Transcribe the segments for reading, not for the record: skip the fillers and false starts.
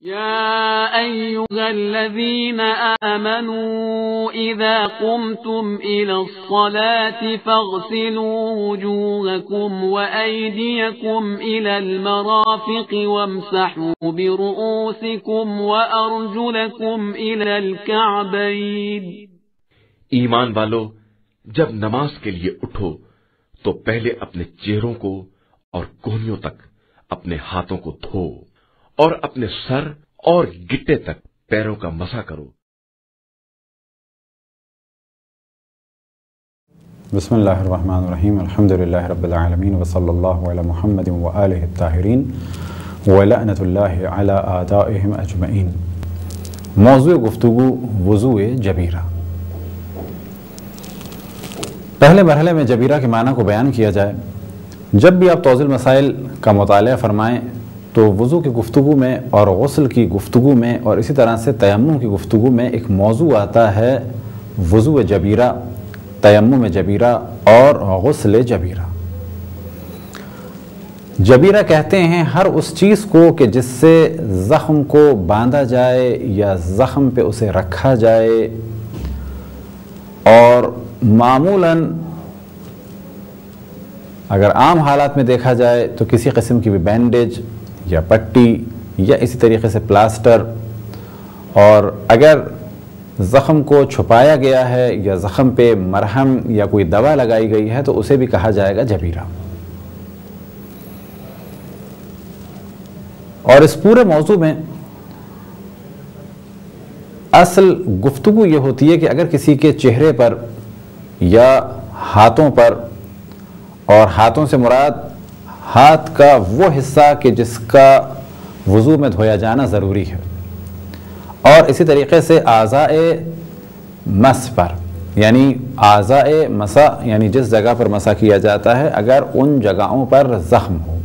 या अय्युहल्लज़ीना आमनू इज़ा कुमतुम इलस्सलाति फ़ग़सिलू वुजूहकुम व अयदियकुम इलल मराफ़िक़ि वम्सहू बिरुऊसिकुम व अर्जुलकुम इलल कअबैन। ईमान वालो, जब नमाज के लिए उठो तो पहले अपने चेहरों को और कोहनियों तक अपने हाथों को धो और अपने सर और गिट्टे तक पैरों का मसा करो। बिस्मिल्लाहिर्रहमानिर्रहीम, अल्हम्दुलिल्लाहि रब्बिल आलमीन व सल्लल्लाहु अला मुहम्मदिन व आलिहि ताहिरीन व लअनतुल्लाहि अला आदाइहिम अजमईन। मौज़ू गुफ्तगू वुज़ू जबीरा। पहले मरहले में जबीरा के माना को बयान किया जाए। जब भी आप तौज़ील मसाइल का मुताला फरमाएँ तो वुज़ू की गुफ्तगू में और गुस्ल की गुफ्तगू में और इसी तरह से तयम्मुम की गुफ्तगू में एक मौजू आता है वुज़ू जबीरा, तयम्मुम जबीरा और गुस्ल जबीरा। जबीरा कहते हैं हर उस चीज़ को कि जिससे ज़ख्म को बांधा जाए या ज़ख्म पे उसे रखा जाए, और मामूलन अगर आम हालात में देखा जाए तो किसी किस्म की भी बैंडेज या पट्टी या इसी तरीके से प्लास्टर, और अगर ज़ख़म को छुपाया गया है या ज़ख़म पे मरहम या कोई दवा लगाई गई है तो उसे भी कहा जाएगा जबीरा। और इस पूरे मौजू में असल गुफ्तगू ये होती है कि अगर किसी के चेहरे पर या हाथों पर, और हाथों से मुराद हाथ का वो हिस्सा कि जिसका वुज़ू में धोया जाना ज़रूरी है, और इसी तरीके से आज़ाए मस पर, यानी आज़ाए मसा यानी जिस जगह पर मसा किया जाता है, अगर उन जगहों पर ज़ख्म हो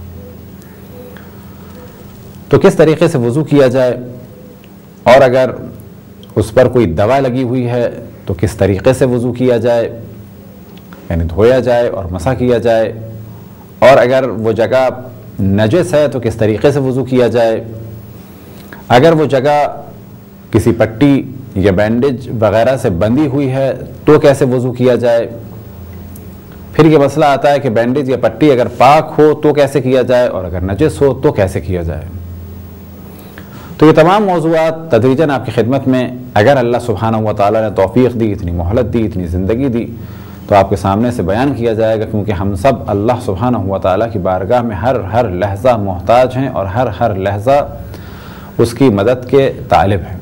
तो किस तरीके से वुज़ू किया जाए, और अगर उस पर कोई दवा लगी हुई है तो किस तरीके से वुज़ू किया जाए, यानी धोया जाए और मसा किया जाए, और अगर वो जगह नजस है तो किस तरीके से वुज़ू किया जाए, अगर वो जगह किसी पट्टी या बैंडेज वगैरह से बंधी हुई है तो कैसे वुज़ू किया जाए। फिर ये मसला आता है कि बैंडेज या पट्टी अगर पाक हो तो कैसे किया जाए, और अगर नजस हो तो कैसे किया जाए। तो ये तमाम मौज़ूआत तदरीजन आपकी खिदमत में, अगर अल्लाह सुब्हानहू व तआला ने तौफ़ीक़ दी, इतनी मोहलत दी, इतनी ज़िंदगी दी, तो आपके सामने से बयान किया जाएगा, क्योंकि हम सब अल्लाह सुब्हानहू व तआला की बारगाह में हर लहज़ा मोहताज हैं और हर लहज़ा उसकी मदद के तालिब हैं।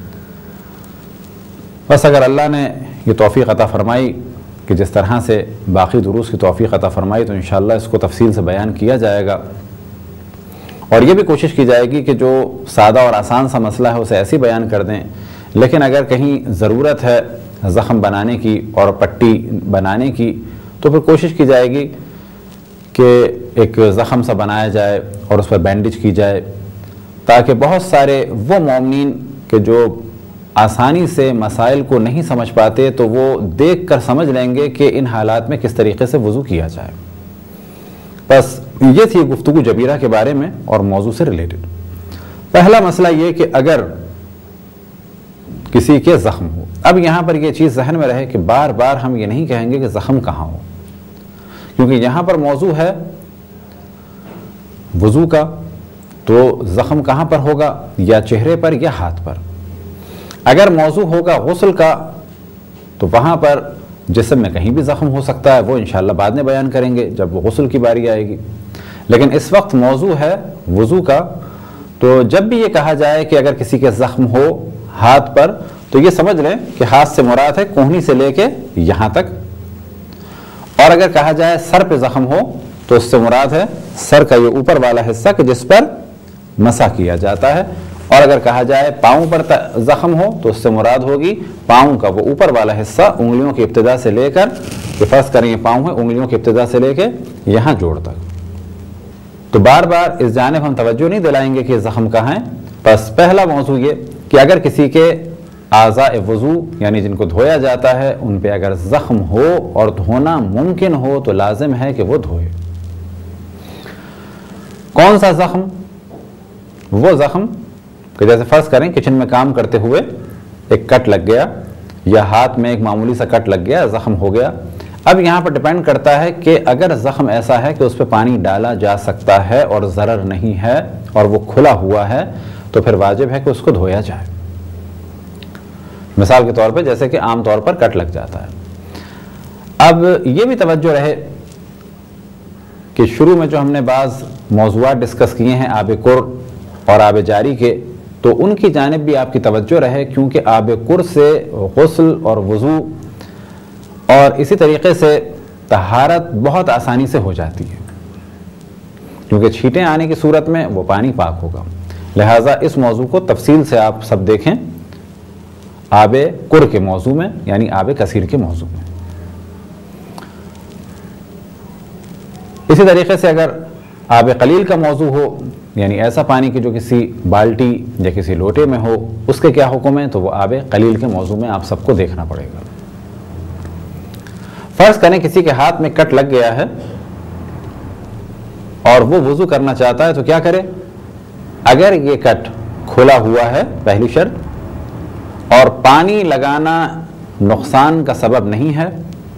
बस अगर अल्लाह ने ये तौफ़ीक़ अता फ़रमाई कि जिस तरह से बाकी दुरूस की तौफ़ीक़ अता फ़रमाई, तो इंशाअल्लाह इसको तफ़सील से बयान किया जाएगा, और ये भी कोशिश की जाएगी कि जो सादा और आसान सा मसला है उसे ऐसे ही बयान कर दें। लेकिन अगर कहीं ज़रूरत है ज़ख़म बनाने की और पट्टी बनाने की, तो फिर कोशिश की जाएगी कि एक ज़ख़म सा बनाया जाए और उस पर बैंडेज की जाए, ताकि बहुत सारे वो मोमिनीन के जो आसानी से मसाइल को नहीं समझ पाते तो वो देख कर समझ लेंगे कि इन हालात में किस तरीके से वुज़ू किया जाए। बस ये थी गुफ्तगू जबीरा के बारे में और मौजू से रिलेटेड। पहला मसला ये कि अगर किसी के ज़ख्म हो, अब यहाँ पर ये चीज़ जहन में रहे कि बार बार हम ये नहीं कहेंगे कि ज़ख्म कहाँ हो, क्योंकि यहाँ पर मौजू है वुज़ू का, तो ज़ख्म कहाँ पर होगा, या चेहरे पर या हाथ पर। अगर मौजू होगा गुस्ल का तो वहाँ पर जिस्म में कहीं भी ज़ख्म हो सकता है, वो इंशाअल्लाह बाद में बयान करेंगे जब वो गुस्ल की बारी आएगी। लेकिन इस वक्त मौजू है वुज़ू का, तो जब भी ये कहा जाए कि अगर किसी के ज़ख्म हो हाथ पर, तो ये समझ लें कि हाथ से मुराद है कोहनी से लेके यहाँ तक, और अगर कहा जाए सर पे ज़ख्म हो तो उससे मुराद है सर का ये ऊपर वाला हिस्सा कि जिस पर मसा किया जाता है, और अगर कहा जाए पाँव पर ज़ख्म हो तो उससे मुराद होगी पाँव का वो ऊपर वाला हिस्सा, उंगलियों की इब्तिदा से लेकर, कि फर्ज करें ये पाँव है, उंगलियों की इब्तिदा से लेके यहाँ जोड़ तक। तो बार बार इस जानिब हम तवज्जो नहीं दिलाएंगे कि ज़ख्म कहाँ है। बस पहला मौजू ये कि अगर किसी के आज़ाए वुज़ू यानी जिनको धोया जाता है उन पे अगर ज़ख्म हो और धोना मुमकिन हो तो लाजिम है कि वो धोए। कौन सा ज़ख्म? वो ज़ख्म कि जैसे फर्ज करें किचन में काम करते हुए एक कट लग गया या हाथ में एक मामूली सा कट लग गया, जख्म हो गया। अब यहाँ पर डिपेंड करता है कि अगर जख्म ऐसा है कि उस पर पानी डाला जा सकता है और ज़रर नहीं है और वो खुला हुआ है, तो फिर वाजिब है कि उसको धोया जाए। मिसाल के तौर पे जैसे कि आम तौर पर कट लग जाता है। अब ये भी तवज्जो रहे कि शुरू में जो हमने बाज़ मौज़ूआत डिस्कस किए हैं आब कुर और आब जारी के, तो उनकी जानिब भी आपकी तवज्जो रहे, क्योंकि आब कुर से गुस्ल और वज़ू और इसी तरीके से तहारत बहुत आसानी से हो जाती है, क्योंकि छींटें आने की सूरत में वो पानी पाक होगा। लिहाजा इस मौजू को तफसील से आप सब देखें आब कुर के मौजू में, यानी आब कसीर के मौजू में। इसी तरीके से अगर आब कलील का मौजू हो, यानी ऐसा पानी कि जो किसी बाल्टी या किसी लोटे में हो, उसके क्या हुक्म है, तो वो आब कलील के मौजू में आप सबको देखना पड़ेगा। फर्ज करें किसी के हाथ में कट लग गया है और वो वुजू करना चाहता है, तो क्या करे? अगर ये कट खुला हुआ है, पहली शर्त, और पानी लगाना नुकसान का सबब नहीं है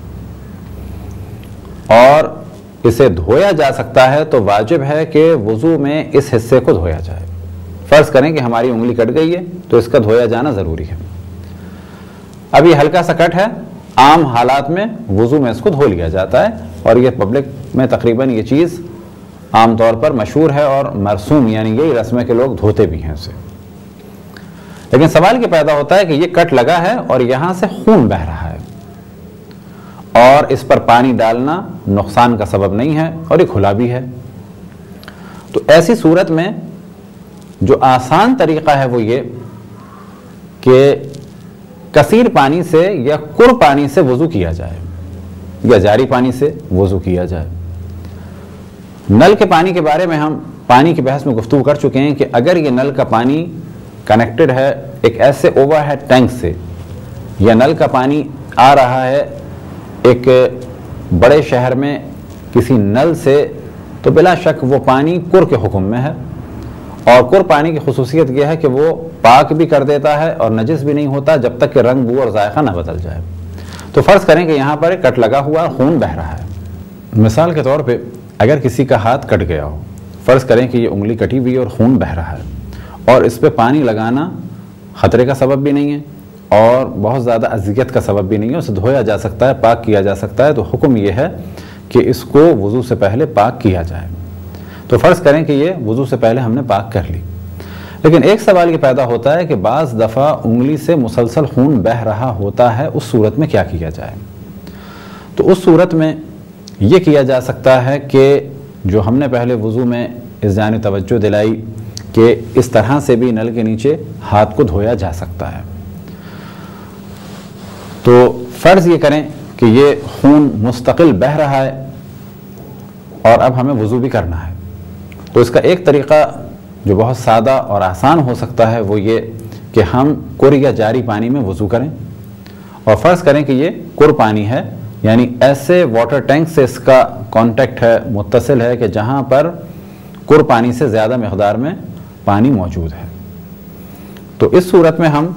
और इसे धोया जा सकता है, तो वाजिब है कि वुजू में इस हिस्से को धोया जाए। फर्ज करें कि हमारी उंगली कट गई है, तो इसका धोया जाना ज़रूरी है। अब ये हल्का सा कट है, आम हालात में वुजू में इसको धो लिया जाता है और ये पब्लिक में तकरीबन ये चीज़ आम तौर पर मशहूर है और मरसूम, यानी यही रस्म है कि लोग धोते भी हैं इसे। लेकिन सवाल ये पैदा होता है कि ये कट लगा है और यहाँ से खून बह रहा है और इस पर पानी डालना नुकसान का सबब नहीं है और ये खुला भी है, तो ऐसी सूरत में जो आसान तरीका है वो ये कि कसीर पानी से या कुर पानी से वुजू किया जाए या जारी पानी से वुजू किया जाए। नल के पानी के बारे में हम पानी की बहस में गुफ्तगू कर चुके हैं कि अगर ये नल का पानी कनेक्टेड है एक ऐसे ओवरहेड टैंक से, या नल का पानी आ रहा है एक बड़े शहर में किसी नल से, तो बिला शक वो पानी कुर के हुक्म में है। और कुर पानी की खुसूसियत यह है कि वो पाक भी कर देता है और नजिस भी नहीं होता जब तक कि रंग, बू और जायका ना बदल जाए। तो फ़र्ज़ करें कि यहाँ पर कट लगा हुआ खून बह रहा है। मिसाल के तौर पे अगर किसी का हाथ कट गया हो, फ़र्ज़ करें कि ये उंगली कटी हुई और खून बह रहा है और इस पर पानी लगाना ख़तरे का सबब भी नहीं है और बहुत ज़्यादा अज़ियत का सबब भी नहीं है, उसे धोया जा सकता है, पाक किया जा सकता है, तो हुक्म यह है कि इसको वुज़ू से पहले पाक किया जाए। तो फ़र्ज़ करें कि ये वुज़ू से पहले हमने पाक कर ली, लेकिन एक सवाल ये पैदा होता है कि बाज़ दफ़ा उंगली से मुसलसल खून बह रहा होता है, उस सूरत में क्या किया जाए? तो उस सूरत में ये किया जा सकता है कि जो हमने पहले वुज़ू में इस जानिब तवज्जो दिलाई कि इस तरह से भी नल के नीचे हाथ को धोया जा सकता है। तो फ़र्ज़ ये करें कि ये खून मुस्तकिल बह रहा है और अब हमें वुज़ू भी करना है, तो इसका एक तरीक़ा जो बहुत सादा और आसान हो सकता है वो ये कि हम कुर या जारी पानी में वुज़ू करें। और फ़र्ज़ करें कि ये कुर पानी है, यानी ऐसे वाटर टैंक से इसका कांटेक्ट है, मुत्तसिल है कि जहाँ पर कुर पानी से ज़्यादा मकदार में पानी मौजूद है। तो इस सूरत में हम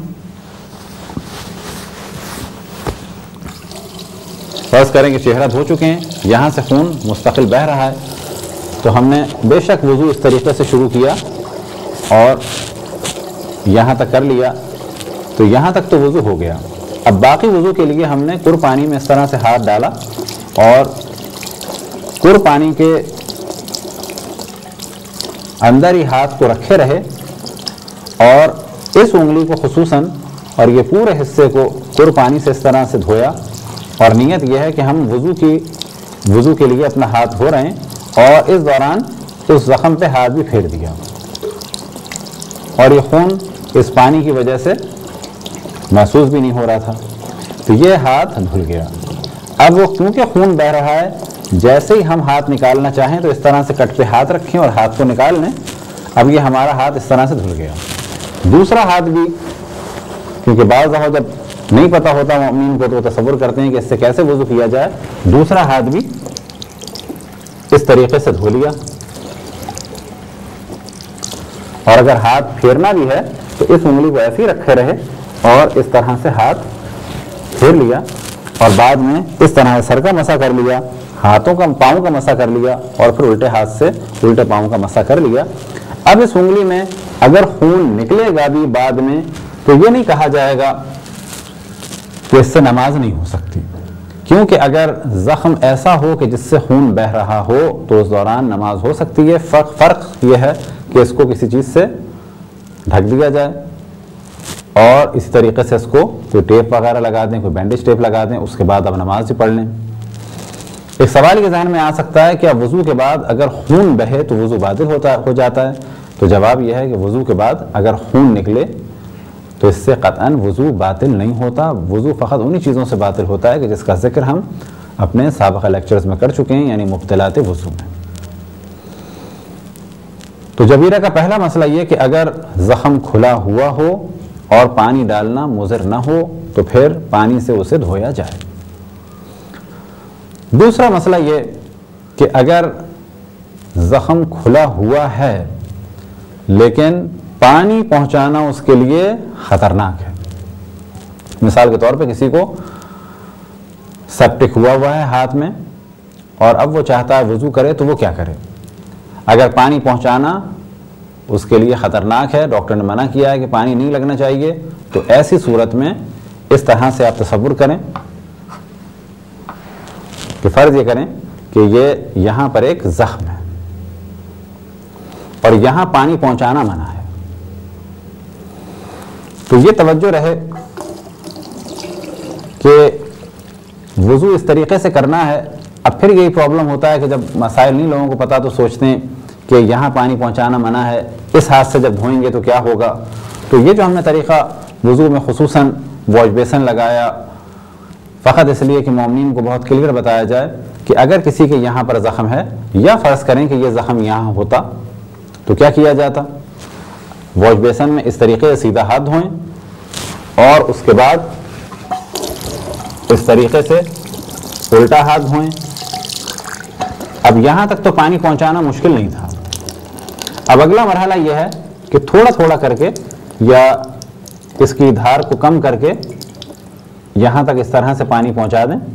फ़र्ज़ करें कि चेहरा धो चुके हैं, यहाँ से खून मुस्तकिल बह रहा है, तो हमने बेशक वुज़ू इस तरीके से शुरू किया और यहाँ तक कर लिया, तो यहाँ तक तो वुज़ू हो गया। अब बाकी वुज़ू के लिए हमने कुर पानी में इस तरह से हाथ डाला और कुर पानी के अंदर ही हाथ को रखे रहे और इस उंगली को खुसूसन और ये पूरे हिस्से को कुर पानी से इस तरह से धोया। और नीयत यह है कि हम वुज़ू के लिए अपना हाथ धो रहे हैं और इस दौरान उस ज़ख्म पे हाथ भी फेर दिया और ये खून इस पानी की वजह से महसूस भी नहीं हो रहा था, तो ये हाथ धुल गया। अब वो क्योंकि खून बह रहा है, जैसे ही हम हाथ निकालना चाहें तो इस तरह से कट पे हाथ रखें और हाथ को निकाल लें। अब ये हमारा हाथ इस तरह से धुल गया। दूसरा हाथ भी, क्योंकि बाज़ दफ़ा जब नहीं पता होता मुअम्मिन को तो तसव्वुर करते हैं कि इससे कैसे वुज़ू किया जाए, दूसरा हाथ भी इस तरीके से धो लिया। और अगर हाथ फेरना भी है तो इस उंगली को ऐसे ही रखे रहे और इस तरह से हाथ फेर लिया और बाद में इस तरह से सर का मसा कर लिया, हाथों का पाँव का मसा कर लिया और फिर उल्टे हाथ से उल्टे पाँव का मसा कर लिया। अब इस उंगली में अगर खून निकलेगा भी बाद में तो ये नहीं कहा जाएगा कि इससे नमाज नहीं हो सकती, क्योंकि अगर जख्म ऐसा हो कि जिससे खून बह रहा हो तो उस दौरान नमाज हो सकती है। फर्क यह है कि इसको किसी चीज़ से ढक दिया जाए और इसी तरीके से इसको कोई टेप वगैरह लगा दें, कोई बैंडेज टेप लगा दें, उसके बाद अब नमाज भी पढ़ लें। एक सवाल के ज़हन में आ सकता है कि अब वज़ू के बाद अगर खून बहे तो वज़ू बातिल हो जाता है। तो जवाब यह है कि वज़ू के बाद अगर खून निकले तो इससे क़तअन वज़ू बातिल नहीं होता। वज़ू फ़कत उन्हीं चीज़ों से बातिल होता है कि जिसका जिक्र हम अपने साबिक़ा लेक्चर्स में कर चुके हैं, यानी मुब्तलात वज़ू में। तो जबीरा का पहला मसला यह कि अगर ज़ख्म खुला हुआ हो और पानी डालना मुज़र न हो तो फिर पानी से उसे धोया जाए। दूसरा मसला यह कि अगर ज़ख्म खुला हुआ है लेकिन पानी पहुंचाना उसके लिए ख़तरनाक है। मिसाल के तौर पे किसी को सेप्टिक हुआ है हाथ में और अब वो चाहता है वज़ू करे, तो वो क्या करे? अगर पानी पहुंचाना उसके लिए ख़तरनाक है, डॉक्टर ने मना किया है कि पानी नहीं लगना चाहिए, तो ऐसी सूरत में इस तरह से आप तसव्वुर करें कि फ़र्ज़ ये करें कि ये यहाँ पर एक ज़ख्म है और यहाँ पानी पहुंचाना मना है। तो ये तवज्जो रहे कि वज़ू इस तरीके से करना है। अब फिर यही प्रॉब्लम होता है कि जब मसाइल नहीं लोगों को पता तो सोचते हैं कि यहाँ पानी पहुँचाना मना है, इस हाथ से जब धोएंगे तो क्या होगा। तो ये जो हमने तरीक़ा वज़ू में खुसूसन वॉश बेसन लगाया फ़कत इसलिए कि मोमिनीन को बहुत क्लियर बताया जाए कि अगर किसी के यहाँ पर ज़ख्म है या फ़र्ज़ करें कि ये ज़ख्म यहाँ होता तो क्या किया जाता। वॉश बेसन में इस तरीके से सीधा हाथ धोएं और उसके बाद इस तरीके से उल्टा हाथ धोएं। अब यहाँ तक तो पानी पहुँचाना मुश्किल नहीं था। अब अगला मरहला यह है कि थोड़ा थोड़ा करके या इसकी धार को कम करके यहाँ तक इस तरह से पानी पहुँचा दें,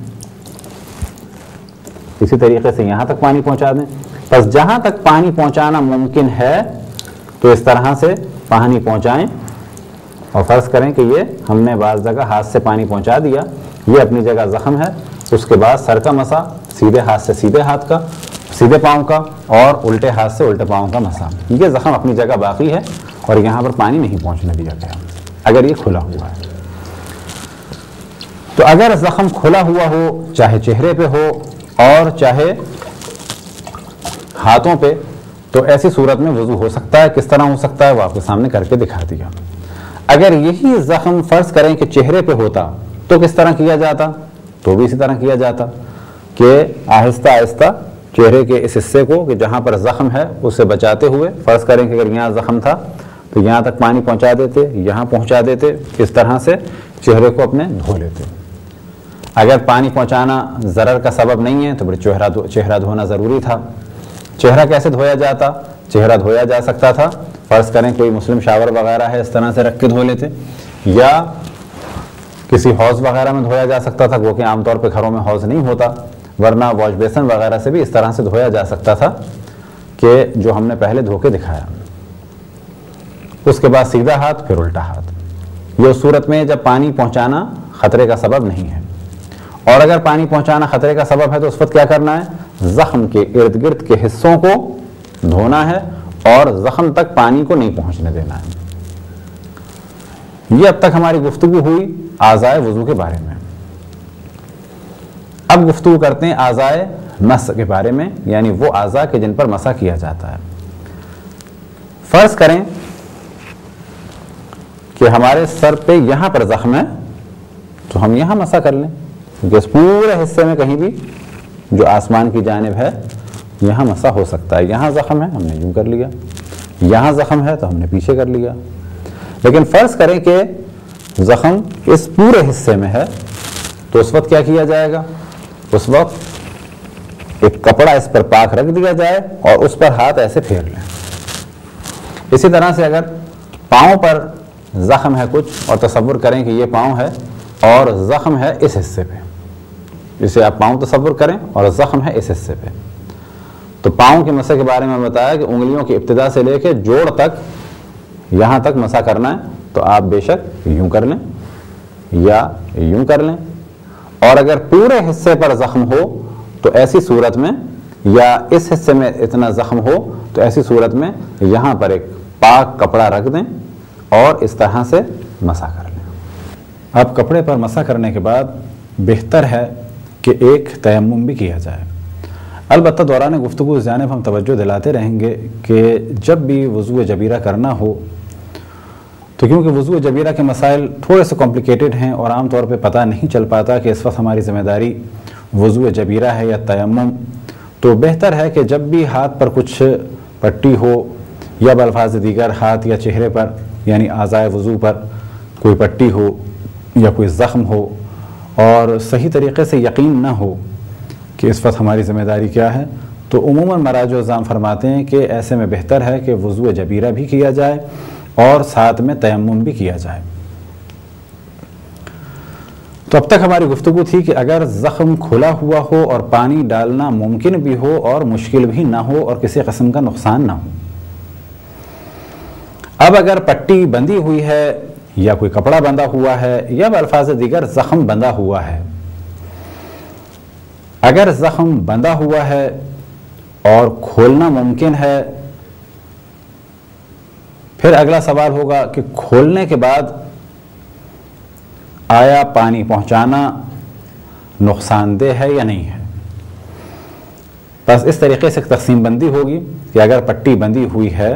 इसी तरीके से यहाँ तक पानी पहुँचा दें। बस जहाँ तक पानी पहुँचाना मुमकिन है तो इस तरह से पानी पहुँचाएं और फ़र्ज़ करें कि ये हमने बाज़ जगह हाथ से पानी पहुँचा दिया, ये अपनी जगह ज़ख्म है। उसके बाद सर का मसा, सीधे हाथ से सीधे हाथ का, सीधे पाँव का और उल्टे हाथ से उल्टे पाँव का मसा, ये ज़ख्म अपनी जगह बाकी है और यहाँ पर पानी नहीं पहुँचने दिया गया अगर ये खुला हुआ है। तो अगर ज़ख्म खुला हुआ हो, चाहे चेहरे पे हो और चाहे हाथों पे, तो ऐसी सूरत में वज़ू हो सकता है। किस तरह हो सकता है वो आपके सामने करके दिखा दिया। अगर यही ज़ख्म फ़र्ज़ करें कि चेहरे पे होता तो किस तरह किया जाता, तो भी इसी तरह किया जाता कि आहिस्ता आहिस्ता चेहरे के इस हिस्से को कि जहाँ पर ज़ख्म है उसे बचाते हुए, फ़र्ज़ करें कि अगर यहाँ ज़ख्म था तो यहाँ तक पानी पहुँचा देते, यहाँ पहुँचा देते, इस तरह से चेहरे को अपने धो लेते। अगर पानी पहुँचाना ज़रर का सबब नहीं है तो फिर चेहरा धोना ज़रूरी था। चेहरा कैसे धोया जाता? चेहरा धोया जा सकता था, फ़र्ज़ करें कोई मुस्लिम शावर वगैरह है, इस तरह से रख के धो लेते, या किसी हौज़ वगैरह में धोया जा सकता था, वो कि आमतौर पे घरों में हौज़ नहीं होता, वरना वॉश बेसन वगैरह से भी इस तरह से धोया जा सकता था कि जो हमने पहले धो के दिखाया। उसके बाद सीधा हाथ फिर उल्टा हाथ। ये उस सूरत में जब पानी पहुँचाना ख़तरे का सबब नहीं है। और अगर पानी पहुँचाना ख़तरे का सबब है तो उस वक्त क्या करना है? ज़ख्म के इर्द गिर्द के हिस्सों को धोना है और ज़ख्म तक पानी को नहीं पहुँचने देना है। ये अब तक हमारी गुफ्तगू हुई आज़ाए वज़ू के बारे में। अब गुफ्तगू करते हैं आज़ाए मस के बारे में, यानी वो आज़ा के जिन पर मसा किया जाता है। फ़र्ज़ करें कि हमारे सर पे यहाँ पर ज़ख्म है तो हम यहाँ मसा कर लें, क्योंकि इस पूरे हिस्से में कहीं भी जो आसमान की जानिब है यहाँ मसा हो सकता है। यहाँ ज़ख्म है हमने यूँ कर लिया, यहाँ ज़ख्म है तो हमने पीछे कर लिया। लेकिन फ़र्ज़ करें कि ज़ख्म इस पूरे हिस्से में है तो उस वक्त क्या किया जाएगा? उस वक्त एक कपड़ा इस पर पाक रख दिया जाए और उस पर हाथ ऐसे फेर लें। इसी तरह से अगर पाँव पर जख्म है कुछ और तसव्वुर करें कि ये पाँव है और जख्म है इस हिस्से पे, जिसे आप पाँव तसव्वुर करें और जख्म है इस हिस्से पे, तो पाँव के मसे के बारे में बताया कि उंगलियों की इब्तिदा से लेकर जोड़ तक यहाँ तक मसा करना है, तो आप बेशक यूं कर लें या यूं कर लें। और अगर पूरे हिस्से पर जख्म हो तो ऐसी सूरत में, या इस हिस्से में इतना जख्म हो तो ऐसी सूरत में यहाँ पर एक पाक कपड़ा रख दें और इस तरह से मसा कर लें। अब कपड़े पर मसा करने के बाद बेहतर है कि एक तयम्मुम भी किया जाए। अलबत्ता दौरान गुफ्तगू इस जानिब हम तवज्जो दिलाते रहेंगे कि जब भी वुज़ू जबीरा करना हो, तो क्योंकि वुज़ू जबीरा के मसाइल थोड़े से कॉम्प्लिकेटेड हैं और आम तौर पे पता नहीं चल पाता कि इस वक्त हमारी ज़िम्मेदारी वुज़ू जबीरा है या तयम्मुम, तो बेहतर है कि जब भी हाथ पर कुछ पट्टी हो या बल्फाज दीगर हाथ या चेहरे पर यानी आज़ाए वुज़ू पर कोई पट्टी हो या कोई ज़ख्म हो और सही तरीक़े से यकीन ना हो कि इस वक्त हमारी ज़िम्मेदारी क्या है, तो उमूमन मराजो इज़ाम फरमाते हैं कि ऐसे में बेहतर है कि वुज़ू जबीरा भी किया जाए और साथ में तयम्मुम भी किया जाए। तो अब तक हमारी गुफ्तगू थी कि अगर ज़ख्म खुला हुआ हो और पानी डालना मुमकिन भी हो और मुश्किल भी ना हो और किसी किस्म का नुकसान ना हो। अब अगर पट्टी बंधी हुई है या कोई कपड़ा बंधा हुआ है या अल्फाज दीगर ज़ख्म बंधा हुआ है, अगर ज़ख्म बंधा हुआ है और खोलना मुमकिन है, फिर अगला सवाल होगा कि खोलने के बाद आया पानी पहुंचाना नुकसानदेह है या नहीं है। बस इस तरीके से तकसीम बंदी होगी कि अगर पट्टी बंधी हुई है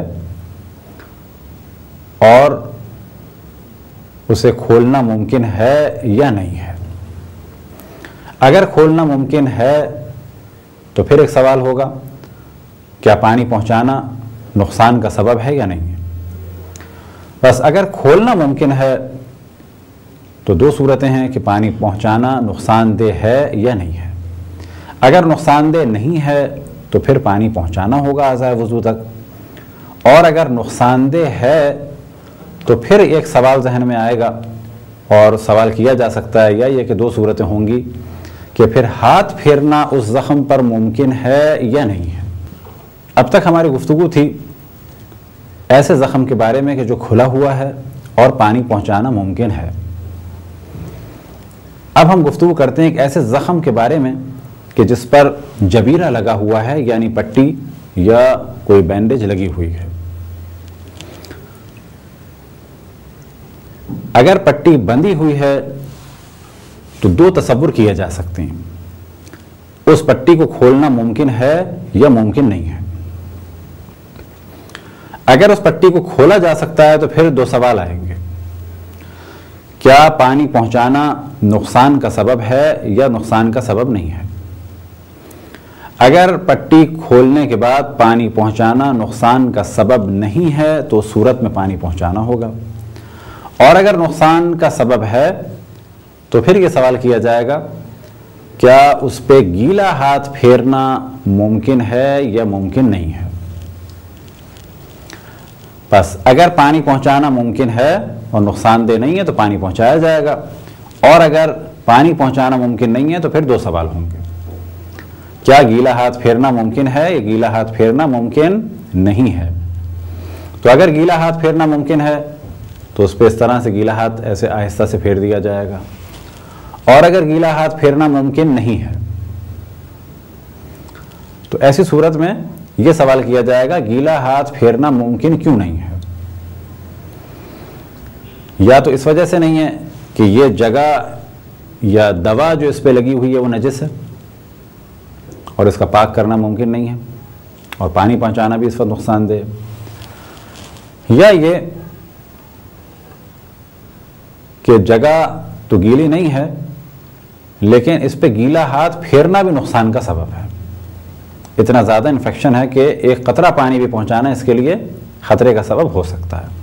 और उसे खोलना मुमकिन है या नहीं है। अगर खोलना मुमकिन है तो फिर एक सवाल होगा, क्या पानी पहुंचाना नुकसान का सबब है या नहीं है। बस अगर खोलना मुमकिन है तो दो सूरतें हैं कि पानी पहुंचाना नुकसानदेह है या नहीं है। अगर नुकसानदेह नहीं है तो फिर पानी पहुंचाना होगा आज़ाए वुज़ू तक, और अगर नुकसानदेह है तो फिर एक सवाल जहन में आएगा और सवाल किया जा सकता है या ये कि दो सूरतें होंगी कि फिर हाथ फेरना उस ज़ख्म पर मुमकिन है या नहीं है। अब तक हमारी गुफ्तगू थी ऐसे ज़ख्म के बारे में कि जो खुला हुआ है और पानी पहुंचाना मुमकिन है। अब हम गुफ्तगू करते हैं एक ऐसे ज़ख्म के बारे में कि जिस पर जबीरा लगा हुआ है, यानी पट्टी या कोई बैंडेज लगी हुई है। अगर पट्टी बंधी हुई है तो दो तसव्वुर किए जा सकते हैं, उस पट्टी को खोलना मुमकिन है या मुमकिन नहीं है। अगर उस पट्टी को खोला जा सकता है तो फिर दो सवाल आएंगे, क्या पानी पहुंचाना नुकसान का सबब है या नुकसान का सबब नहीं है। अगर पट्टी खोलने के बाद पानी पहुंचाना नुकसान का सबब नहीं है तो सूरत में पानी पहुंचाना होगा, और अगर नुकसान का सबब है तो फिर यह सवाल किया जाएगा, क्या उस पे गीला हाथ फेरना मुमकिन है या मुमकिन नहीं है। बस अगर पानी पहुंचाना मुमकिन है और नुकसानदेह नहीं है तो पानी पहुंचाया जाएगा, और अगर पानी पहुंचाना मुमकिन नहीं है तो फिर दो सवाल होंगे, क्या गीला हाथ फेरना मुमकिन है या गीला हाथ फेरना मुमकिन नहीं है। तो अगर गीला हाथ फेरना मुमकिन है तो उस पर इस तरह से गीला हाथ ऐसे आहिस्ता से फेर दिया जाएगा, और अगर गीला हाथ फेरना मुमकिन नहीं है तो ऐसी सूरत में यह सवाल किया जाएगा, गीला हाथ फेरना मुमकिन क्यों नहीं है। या तो इस वजह से नहीं है कि यह जगह या दवा जो इस पे लगी हुई है वो नजिस है और इसका पाक करना मुमकिन नहीं है, और पानी पहुंचाना भी इस पर नुकसानदेह, या ये कि जगह तो गीली नहीं है लेकिन इस पे गीला हाथ फेरना भी नुकसान का सबब है। इतना ज़्यादा इन्फेक्शन है कि एक कतरा पानी भी पहुंचाना इसके लिए खतरे का सबब हो सकता है।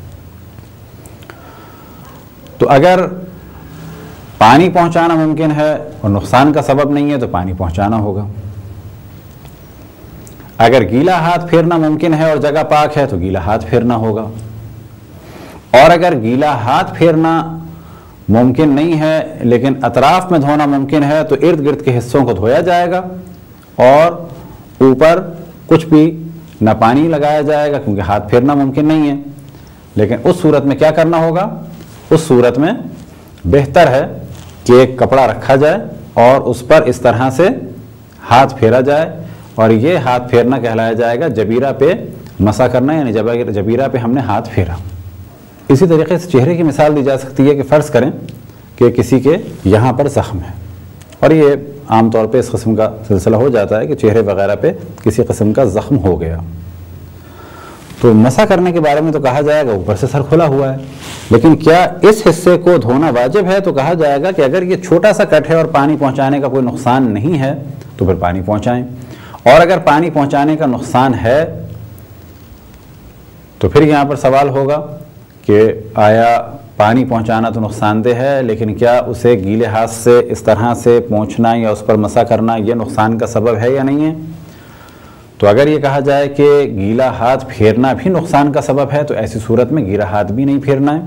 तो अगर पानी पहुंचाना मुमकिन है और नुकसान का सबब नहीं है तो पानी पहुंचाना होगा। अगर गीला हाथ फेरना मुमकिन है और जगह पाक है तो गीला हाथ फेरना होगा, और अगर गीला हाथ फेरना मुमकिन नहीं है लेकिन अतराफ में धोना मुमकिन है तो इर्द गिर्द के हिस्सों को धोया जाएगा और ऊपर कुछ भी न पानी लगाया जाएगा क्योंकि हाथ फेरना मुमकिन नहीं है। लेकिन उस सूरत में क्या करना होगा, उस सूरत में बेहतर है कि एक कपड़ा रखा जाए और उस पर इस तरह से हाथ फेरा जाए, और ये हाथ फेरना कहलाया जाएगा जबीरा पे मसा करना, यानी जबीरा पे हमने हाथ फेरा। इसी तरीके से चेहरे की मिसाल दी जा सकती है कि फ़र्ज़ करें कि किसी के यहाँ पर ज़ख्म है, और ये आमतौर पे इस किस्म का सिलसिला हो जाता है कि चेहरे वगैरह पे किसी किस्म का ज़ख्म हो गया, तो मसा करने के बारे में तो कहा जाएगा ऊपर से सर खुला हुआ है, लेकिन क्या इस हिस्से को धोना वाजिब है? तो कहा जाएगा कि अगर ये छोटा सा कट है और पानी पहुँचाने का कोई नुकसान नहीं है तो फिर पानी पहुँचाएँ, और अगर पानी पहुँचाने का नुकसान है तो फिर यहाँ पर सवाल होगा कि आया पानी पहुंचाना तो नुकसानदेह है, लेकिन क्या उसे गीले हाथ से इस तरह से पहुंचना या उस पर मसा करना यह नुकसान का सबब है या नहीं है? तो अगर ये कहा जाए कि गीला हाथ फेरना भी नुकसान का सबब है तो ऐसी सूरत में गीला हाथ भी नहीं फेरना है,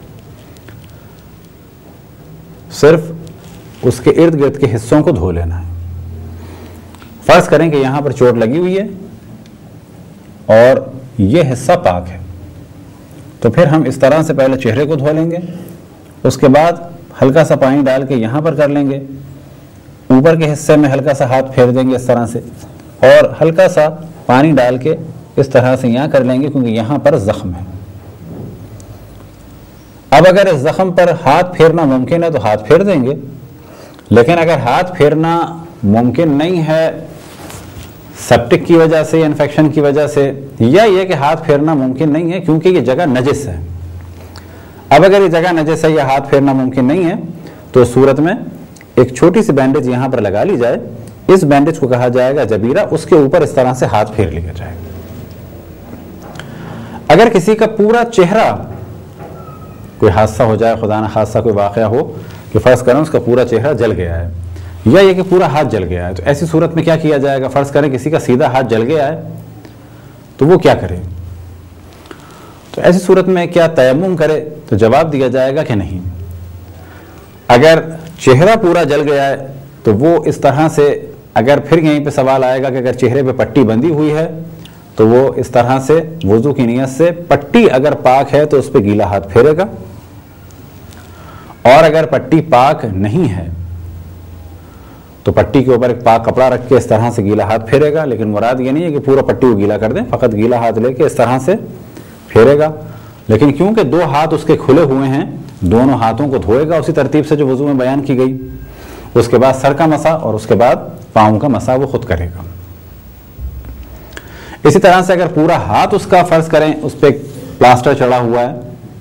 सिर्फ उसके इर्द गिर्द के हिस्सों को धो लेना है। फ़र्ज़ करें कि यहाँ पर चोट लगी हुई है और ये हिस्सा पाक है, तो फिर हम इस तरह से पहले चेहरे को धो लेंगे, उसके बाद हल्का सा पानी डाल के यहाँ पर कर लेंगे, ऊपर के हिस्से में हल्का सा हाथ फेर देंगे इस तरह से, और हल्का सा पानी डाल के इस तरह से यहाँ कर लेंगे क्योंकि यहाँ पर ज़ख्म है। अब अगर इस ज़ख्म पर हाथ फेरना मुमकिन है तो हाथ फेर देंगे, लेकिन अगर हाथ फेरना मुमकिन नहीं है सेप्टिक की वजह से या इन्फेक्शन की वजह से, या ये कि हाथ फेरना मुमकिन नहीं है क्योंकि ये जगह नजिस है, अब अगर ये जगह नजिस है या हाथ फेरना मुमकिन नहीं है तो इस सूरत में एक छोटी सी बैंडेज यहाँ पर लगा ली जाए, इस बैंडेज को कहा जाएगा जबीरा, उसके ऊपर इस तरह से हाथ फेर लिया जाएगा। अगर किसी का पूरा चेहरा, कोई हादसा हो जाए, खुदा न खास्ता कोई वाक़या हो कि फ़र्ज़ करें उसका पूरा चेहरा जल गया है या ये कि पूरा हाथ जल गया है, तो ऐसी सूरत में क्या किया जाएगा? फ़र्ज़ करें किसी का सीधा हाथ जल गया है तो वो क्या करे? तो ऐसी सूरत में क्या तयम्मुम करे? तो जवाब दिया जाएगा कि नहीं। अगर चेहरा पूरा जल गया है तो वो इस तरह से, अगर फिर यहीं पे सवाल आएगा कि अगर चेहरे पे पट्टी बंधी हुई है तो वो इस तरह से वुज़ू की नियत से, पट्टी अगर पाक है तो उस पर गीला हाथ फेरेगा, और अगर पट्टी पाक नहीं है तो पट्टी के ऊपर एक पाक कपड़ा रख के इस तरह से गीला हाथ फेरेगा। लेकिन मुराद ये नहीं है कि पूरा पट्टी को गीला कर दें, फ़कत गीला हाथ लेके इस तरह से फेरेगा। लेकिन क्योंकि दो हाथ उसके खुले हुए हैं, दोनों हाथों को धोएगा उसी तरतीब से जो वुज़ू में बयान की गई, उसके बाद सर का मसा और उसके बाद पाँव का मसा वो खुद करेगा। इसी तरह से अगर पूरा हाथ उसका फ़र्ज़ करें उस पर प्लास्टर चढ़ा हुआ है,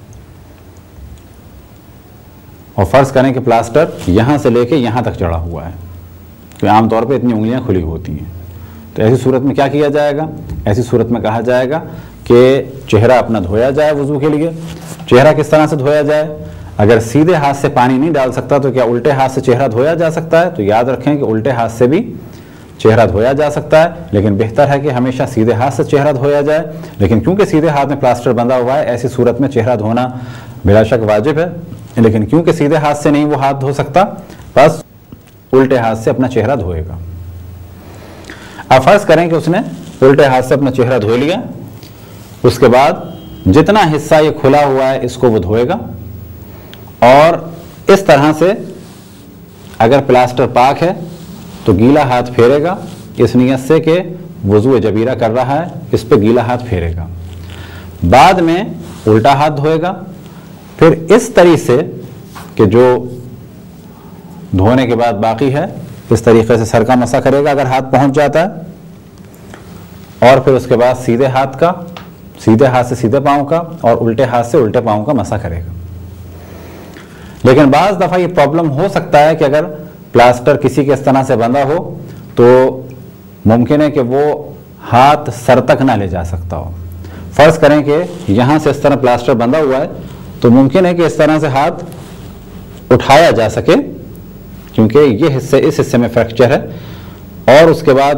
और फ़र्ज़ करें कि प्लास्टर यहाँ से लेके यहाँ तक चढ़ा हुआ है, तो आमतौर पे इतनी उंगलियां खुली होती हैं, तो ऐसी सूरत में क्या किया जाएगा? ऐसी सूरत में कहा जाएगा कि चेहरा अपना धोया जाए वुज़ू के लिए। चेहरा किस तरह से धोया जाए? अगर सीधे हाथ से पानी नहीं डाल सकता तो क्या उल्टे हाथ से चेहरा धोया जा सकता है? तो याद रखें कि उल्टे हाथ से भी चेहरा धोया जा सकता है, लेकिन बेहतर है कि हमेशा सीधे हाथ से चेहरा धोया जाए। लेकिन क्योंकि सीधे हाथ में प्लास्टर बंधा हुआ है, ऐसी सूरत में चेहरा धोना बिलाशक वाजिब है, लेकिन क्योंकि सीधे हाथ से नहीं वो हाथ धो सकता, बस उल्टे हाथ से अपना चेहरा धोएगा। अब फ़र्ज़ करें कि उसने उल्टे हाथ से अपना चेहरा धो लिया, उसके बाद जितना हिस्सा ये खुला हुआ है इसको वो धोएगा, और इस तरह से अगर प्लास्टर पाक है तो गीला हाथ फेरेगा इस नियत से कि वुज़ू जबीरा कर रहा है, इस पे गीला हाथ फेरेगा। बाद में उल्टा हाथ धोएगा, फिर इस तरीके से कि जो धोने के बाद बाकी है इस तरीके से सर का मसा करेगा अगर हाथ पहुंच जाता है, और फिर उसके बाद सीधे हाथ का, सीधे हाथ से सीधे पाँव का, और उल्टे हाथ से उल्टे पाँव का मसा करेगा। लेकिन बाज़ दफ़ा ये प्रॉब्लम हो सकता है कि अगर प्लास्टर किसी के इस तरह से बंधा हो तो मुमकिन है कि वो हाथ सर तक ना ले जा सकता हो। फ़र्ज़ करें कि यहाँ से इस तरह प्लास्टर बंधा हुआ है तो मुमकिन है कि इस तरह से हाथ उठाया जा सके क्योंकि ये हिस्से, इस हिस्से में फ्रैक्चर है, और उसके बाद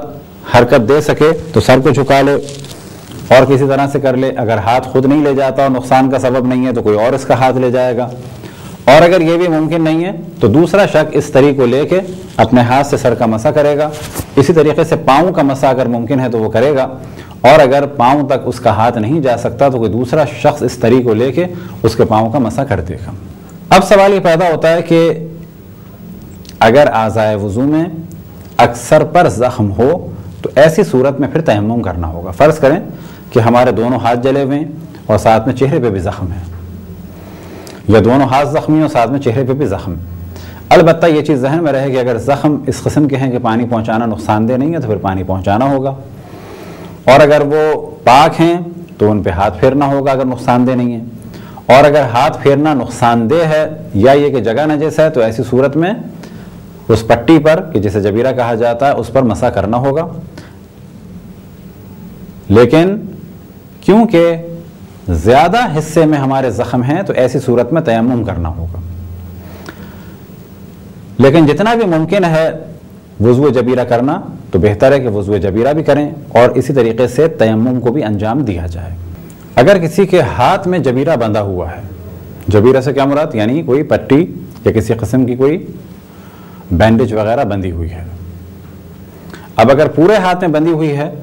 हरकत दे सके तो सर को झुका ले और किसी तरह से कर ले। अगर हाथ खुद नहीं ले जाता और नुकसान का सबब नहीं है तो कोई और इसका हाथ ले जाएगा। और अगर ये भी मुमकिन नहीं है तो दूसरा शख्स इस तरीके को लेके अपने हाथ से सर का मसा करेगा। इसी तरीके से पाँव का मसा अगर मुमकिन है तो वो करेगा, और अगर पाँव तक उसका हाथ नहीं जा सकता तो कोई दूसरा शख्स इस तरीके को लेके उसके पाँव का मसा कर देगा। अब सवाल ये पैदा होता है कि अगर आज़ाए वुज़ू में अक्सर पर ज़ख्म हो तो ऐसी सूरत में फिर तयम्मुम करना होगा। फ़र्ज़ करें कि हमारे दोनों हाथ जले हुए हैं और साथ में चेहरे पे भी ज़ख्म है, या दोनों हाथ ज़ख्मी और साथ में चेहरे पे भी ज़ख्म। अलबत्ता ये चीज़ जहन में रहे कि अगर ज़ख्म इस किस्म के हैं कि पानी पहुँचाना नुकसानदेह नहीं है तो फिर पानी पहुँचाना होगा, और अगर वो पाक हैं तो उन पर हाथ फेरना होगा अगर नुकसानदेह नहीं है, और अगर हाथ फेरना नुकसानदेह है या ये कि जगह नजिस है तो ऐसी सूरत में उस पट्टी पर, कि जिसे जबीरा कहा जाता है, उस पर मसा करना होगा। लेकिन क्योंकि ज़्यादा हिस्से में हमारे ज़ख्म हैं तो ऐसी सूरत में तयम्मुम करना होगा। लेकिन जितना भी मुमकिन है वुज़ू जबीरा करना तो बेहतर है कि वुज़ू जबीरा भी करें और इसी तरीके से तयम्मुम को भी अंजाम दिया जाए। अगर किसी के हाथ में जबीरा बंधा हुआ है, जबीरा से क्या मुराद, यानी कोई पट्टी या किसी किस्म की कोई बैंडेज वगैरह बंधी हुई है। अब अगर पूरे हाथ में बंधी हुई है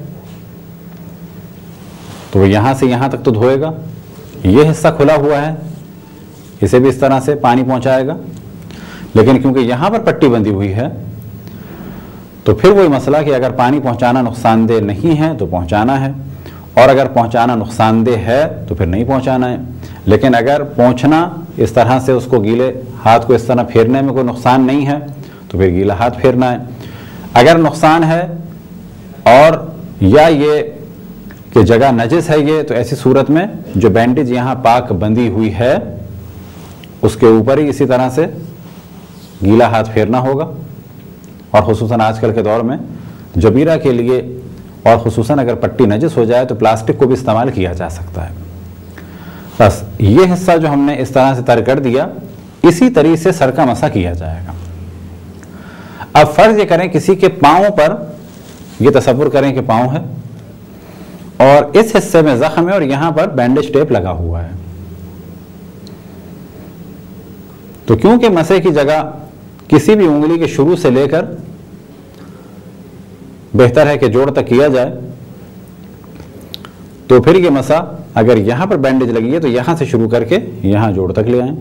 तो वो यहां से यहां तक तो धोएगा, ये हिस्सा खुला हुआ है इसे भी इस तरह से पानी पहुंचाएगा। लेकिन क्योंकि यहां पर पट्टी बंधी हुई है तो फिर वही मसला कि अगर पानी पहुंचाना नुकसानदेह नहीं है तो पहुंचाना है, और अगर पहुंचाना नुकसानदेह है तो फिर नहीं पहुंचाना है। लेकिन अगर पहुंचना इस तरह से उसको गीले हाथ को इस तरह फेरने में कोई नुकसान नहीं है तो फिर गीला हाथ फेरना है। अगर नुकसान है और या ये कि जगह नजिस है ये, तो ऐसी सूरत में जो बैंडेज यहाँ पाक बंधी हुई है उसके ऊपर ही इसी तरह से गीला हाथ फेरना होगा। और खुसूसन आजकल के दौर में जबीरा के लिए और खुसूसन अगर पट्टी नजिस हो जाए तो प्लास्टिक को भी इस्तेमाल किया जा सकता है। बस ये हिस्सा जो हमने इस तरह से तर कर दिया, इसी तरीके से सर का मसा किया जाएगा। अब फर्ज ये करें किसी के पाँव पर, ये तसव्वुर करें कि पाँव है और इस हिस्से में जख्म है और यहां पर बैंडेज टेप लगा हुआ है, तो क्योंकि मसे की जगह किसी भी उंगली के शुरू से लेकर बेहतर है कि जोड़ तक किया जाए, तो फिर ये मसा अगर यहां पर बैंडेज लगी है तो यहां से शुरू करके यहां जोड़ तक ले आए,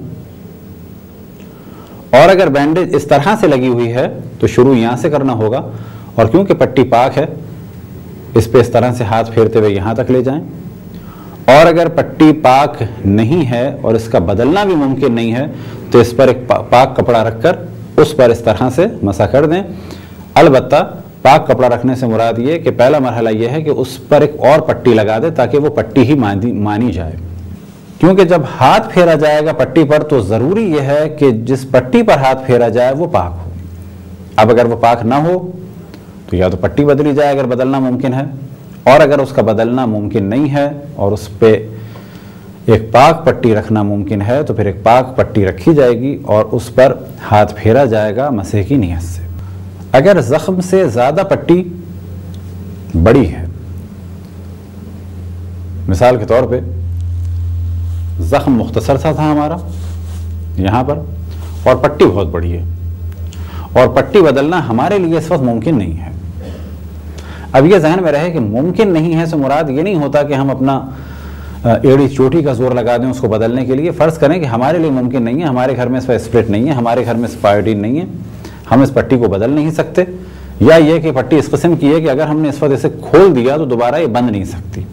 और अगर बैंडेज इस तरह से लगी हुई है तो शुरू यहां से करना होगा, और क्योंकि पट्टी पाक है इस पे इस तरह से हाथ फेरते हुए यहां तक ले जाएं। और अगर पट्टी पाक नहीं है और इसका बदलना भी मुमकिन नहीं है तो इस पर एक पाक कपड़ा रखकर उस पर इस तरह से मसा कर दें। अलबत्ता पाक कपड़ा रखने से मुराद ये कि पहला मरहला यह है कि उस पर एक और पट्टी लगा दे ताकि वो पट्टी ही मानी जाए, क्योंकि जब हाथ फेरा जाएगा पट्टी पर तो ज़रूरी यह है कि जिस पट्टी पर हाथ फेरा जाए वो पाक हो। अब अगर वो पाक ना हो तो या तो पट्टी बदली जाए अगर बदलना मुमकिन है, और अगर उसका बदलना मुमकिन नहीं है और उस पर एक पाक पट्टी रखना मुमकिन है तो फिर एक पाक पट्टी रखी जाएगी और उस पर हाथ फेरा जाएगा मसे की नीयत से। अगर ज़ख्म से ज़्यादा पट्टी बड़ी है, मिसाल के तौर पे ज़ख्म मुख्तसर सा था हमारा यहाँ पर और पट्टी बहुत बड़ी है और पट्टी बदलना हमारे लिए इस वक्त मुमकिन नहीं है। अब ये जहन में रहे कि मुमकिन नहीं है से मुराद ये नहीं होता कि हम अपना एड़ी चोटी का जोर लगा दें उसको बदलने के लिए। फ़र्ज़ करें कि हमारे लिए मुमकिन नहीं है, हमारे घर में इस पर स्प्लिट नहीं है, हमारे घर में स्पायोडीन नहीं है, हम इस पट्टी को बदल नहीं सकते, या ये कि पट्टी इस किस्म की है कि अगर हमने इस वक्त इसे खोल दिया तो दोबारा ये बंद नहीं सकती,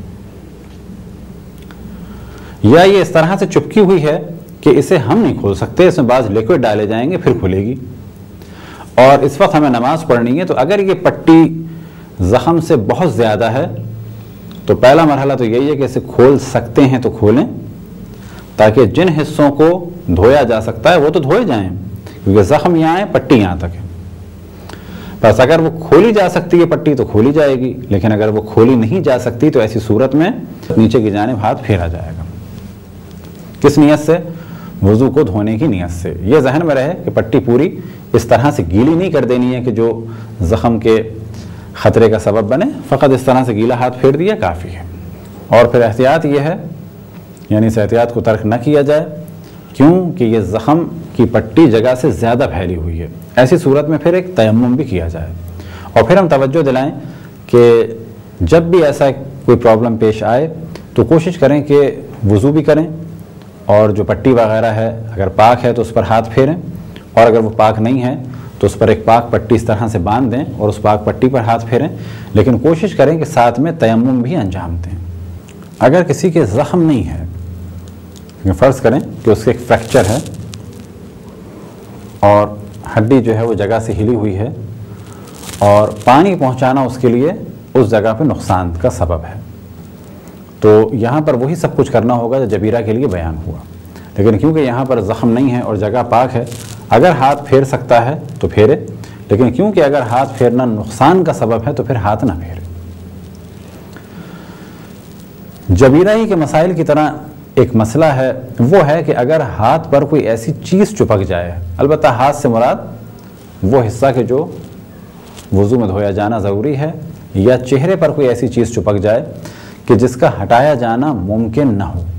या ये इस तरह से चिपकी हुई है कि इसे हम नहीं खोल सकते, इसमें बाज़ लिक्विड डाले जाएंगे फिर खुलेगी, और इस वक्त हमें नमाज पढ़नी है। तो अगर ये पट्टी ज़ख्म से बहुत ज़्यादा है तो पहला मरहला तो यही है कि इसे खोल सकते हैं तो खोलें, ताकि जिन हिस्सों को धोया जा सकता है वो तो धोए जाएं, क्योंकि ज़ख्म यहाँ है पट्टी यहाँ तक है। बस अगर वो खोली जा सकती है पट्टी तो खोली जाएगी, लेकिन अगर वो खोली नहीं जा सकती तो ऐसी सूरत में नीचे की जानिब हाथ फेरा जाएगा। किस नीयत से? वुज़ू को धोने की नीयत से। ये जहन में रहे कि पट्टी पूरी इस तरह से गीली नहीं कर देनी है कि जो ज़ख्म के ख़तरे का सबब बने, फ़कत इस तरह से गीला हाथ फेर दिया काफ़ी है। और फिर एहतियात ये है, यानी इस एहतियात को तर्क न किया जाए, क्योंकि ये ज़ख़म की पट्टी जगह से ज़्यादा फैली हुई है। ऐसी सूरत में फिर एक तयम्मुम भी किया जाए। और फिर हम तवज्जो दिलाएं कि जब भी ऐसा कोई प्रॉब्लम पेश आए तो कोशिश करें कि वुज़ू भी करें, और जो पट्टी वगैरह है अगर पाक है तो उस पर हाथ फेरें, और अगर वो पाक नहीं है तो उस पर एक पाक पट्टी इस तरह से बांध दें और उस पाक पट्टी पर हाथ फेरें। लेकिन कोशिश करें कि साथ में तयम्मुम भी अंजाम दें। अगर किसी के ज़ख़म नहीं है, फ़र्ज़ करें कि उसके एक फ्रैक्चर है और हड्डी जो है वो जगह से हिली हुई है, और पानी पहुंचाना उसके लिए उस जगह पे नुकसान का सबब है, तो यहाँ पर वही सब कुछ करना होगा जो जबीरा के लिए बयान हुआ। लेकिन क्योंकि यहाँ पर ज़ख़म नहीं है और जगह पाक है, अगर हाथ फेर सकता है तो फेरे, लेकिन क्योंकि अगर हाथ फेरना नुकसान का सबब है तो फिर हाथ ना फेरे। जबीरा ही के मसाइल की तरह एक मसला है, वो है कि अगर हाथ पर कोई ऐसी चीज़ चिपक जाए, अलबत्ता हाथ से मुराद वो हिस्सा के जो वुज़ू में धोया जाना ज़रूरी है, या चेहरे पर कोई ऐसी चीज़ चिपक जाए कि जिसका हटाया जाना मुमकिन ना हो।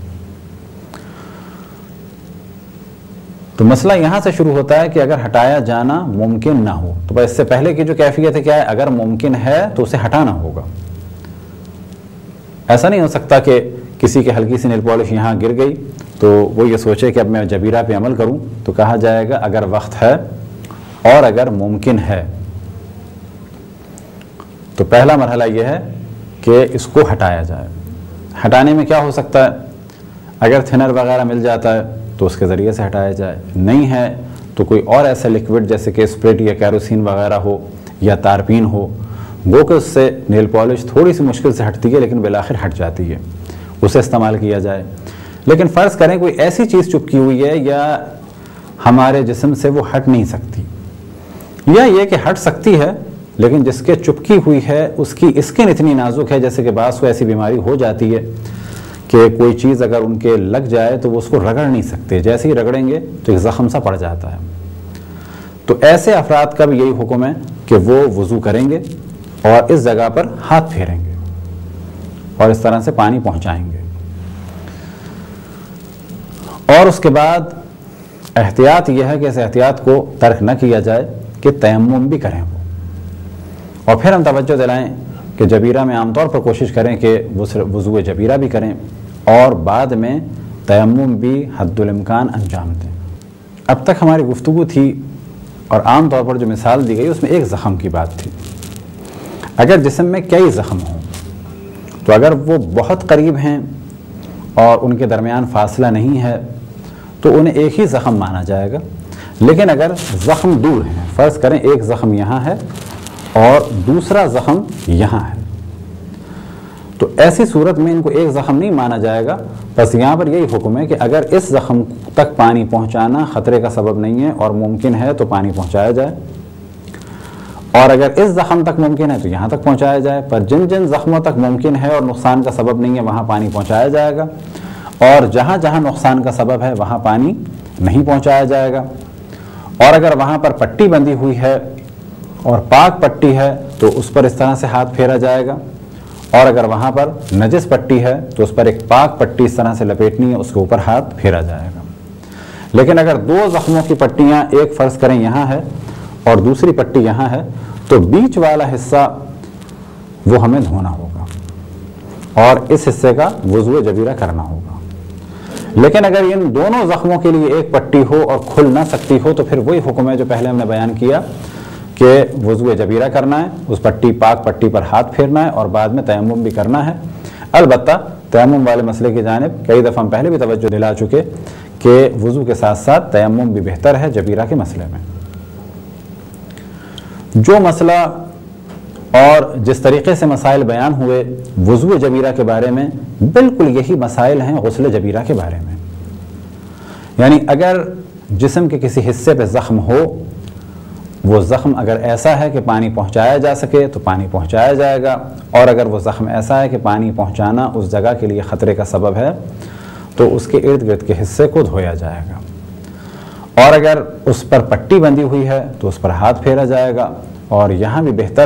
तो मसला यहाँ से शुरू होता है कि अगर हटाया जाना मुमकिन ना हो, तो बस इससे पहले की जो कैफियत है क्या है, अगर मुमकिन है तो उसे हटाना होगा। ऐसा नहीं हो सकता कि किसी की हल्की सी नेल पॉलिश यहाँ गिर गई तो वो ये सोचे कि अब मैं जबीरा पे अमल करूँ, तो कहा जाएगा अगर वक्त है और अगर मुमकिन है तो पहला मरहला यह है कि इसको हटाया जाए। हटाने में क्या हो सकता है, अगर थिनर वगैरह मिल जाता है तो उसके ज़रिए से हटाया जाए, नहीं है तो कोई और ऐसा लिक्विड जैसे कि स्प्रिट या कैरोसिन वगैरह हो या तारपीन हो, वो कि उससे नेल पॉलिश थोड़ी सी मुश्किल से हटती है लेकिन बिलाखिर हट जाती है, उसे इस्तेमाल किया जाए। लेकिन फ़र्ज़ करें कोई ऐसी चीज़ चिपकी हुई है या हमारे जिस्म से वो हट नहीं सकती, या ये कि हट सकती है लेकिन जिसके चुपकी हुई है उसकी स्किन इतनी नाजुक है, जैसे कि बास को ऐसी बीमारी हो जाती है कि कोई चीज़ अगर उनके लग जाए तो वो उसको रगड़ नहीं सकते, जैसे ही रगड़ेंगे तो एक ज़ख़म सा पड़ जाता है। तो ऐसे अफराद का भी यही हुक्म है कि वो वुज़ू करेंगे और इस जगह पर हाथ फेरेंगे और इस तरह से पानी पहुँचाएंगे। और उसके बाद एहतियात यह है कि इस एहतियात को तर्क न किया जाए कि तयम्मुम भी करें वो। और फिर हम तवज्जो दिलाएं कि जबीरा में आमतौर पर कोशिश करें कि वुज़ू जबीरा भी करें और बाद में तयम्मुम भी हद्दुल इम्कान अंजाम दें। अब तक हमारी गुफ्तगू थी और आम तौर पर जो मिसाल दी गई उसमें एक ज़ख़म की बात थी। अगर जिस्म में कई ज़ख़म हों तो अगर वो बहुत करीब हैं और उनके दरमियान फासला नहीं है तो उन्हें एक ही ज़ख़म माना जाएगा। लेकिन अगर ज़ख़म दूर हैं, फ़र्ज़ करें एक ज़ख़म यहाँ है और दूसरा ज़ख़म यहाँ है, तो ऐसी सूरत में इनको एक ज़ख़म नहीं माना जाएगा। बस यहाँ पर यही हुक्म है कि अगर इस ज़ख़म तक पानी पहुँचाना ख़तरे का सबब नहीं है और मुमकिन है तो पानी पहुँचाया जाए, और अगर इस ज़ख़म तक मुमकिन है तो यहाँ तक पहुँचाया जाए। पर जिन जिन ज़ख़मों तक मुमकिन है और नुकसान का सबब नहीं है वहाँ पानी पहुँचाया जाएगा, और जहाँ जहाँ नुकसान का सबब है वहाँ पानी नहीं पहुँचाया जाएगा। और अगर वहाँ पर पट्टी बंधी हुई है और पाक पट्टी है तो उस पर इस तरह से हाथ फेरा जाएगा, और अगर वहाँ पर नजिस पट्टी है तो उस पर एक पाक पट्टी इस तरह से लपेटनी है, उसके ऊपर हाथ फेरा जाएगा। लेकिन अगर दो ज़ख़मों की पट्टियाँ, एक फ़र्ज़ करें यहाँ है और दूसरी पट्टी यहाँ है, तो बीच वाला हिस्सा वो हमें धोना होगा और इस हिस्से का वुज़ू जबीरा करना होगा। लेकिन अगर इन दोनों ज़ख़मों के लिए एक पट्टी हो और खुल ना सकती हो तो फिर वही हुक्म है जो पहले हमने बयान किया कि वुज़ू जबीरा करना है, उस पट्टी पाक पट्टी पर हाथ फेरना है और बाद में तयम्मुम भी करना है। अलबत्ता तयम्मुम वाले मसले की जानिब कई दफ़ा हम पहले भी तवज्जो दिला चुके कि वुज़ू के साथ साथ तयम्मुम भी बेहतर है जबीरा के मसले में। जो मसला और जिस तरीके से मसाइल बयान हुए वुज़ू जबीरा के बारे में, बिल्कुल यही मसाइल हैं गुस्ल जबीरा के बारे में। यानी अगर जिस्म के किसी हिस्से पे ज़ख़्म हो, वो ज़ख़्म अगर ऐसा है कि पानी पहुँचाया जा सके तो पानी पहुँचाया जाएगा, और अगर वो ज़ख़्म ऐसा है कि पानी पहुँचाना उस जगह के लिए ख़तरे का सबब है तो उसके इर्द गिर्द के हिस्से को धोया जाएगा। और अगर उस पर पट्टी बंधी हुई है तो उस पर हाथ फेरा जाएगा। और यहाँ भी बेहतर है